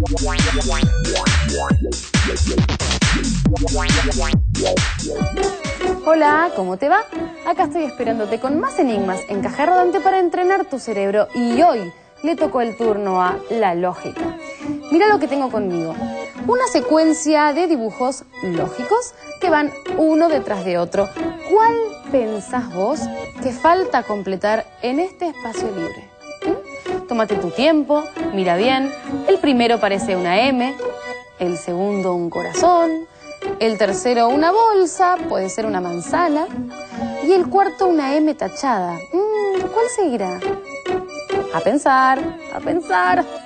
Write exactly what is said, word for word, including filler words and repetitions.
Hola, ¿cómo te va? Acá estoy esperándote con más enigmas en Caja Rodante para entrenar tu cerebro y hoy le tocó el turno a la lógica. Mira lo que tengo conmigo. Una secuencia de dibujos lógicos que van uno detrás de otro. ¿Cuál pensás vos que falta completar en este espacio libre? ¿Mm? Tómate tu tiempo, mira bien. El primero parece una M, el segundo un corazón, el tercero una bolsa, puede ser una manzana, y el cuarto una M tachada. Mm, ¿Cuál seguirá? A pensar, a pensar.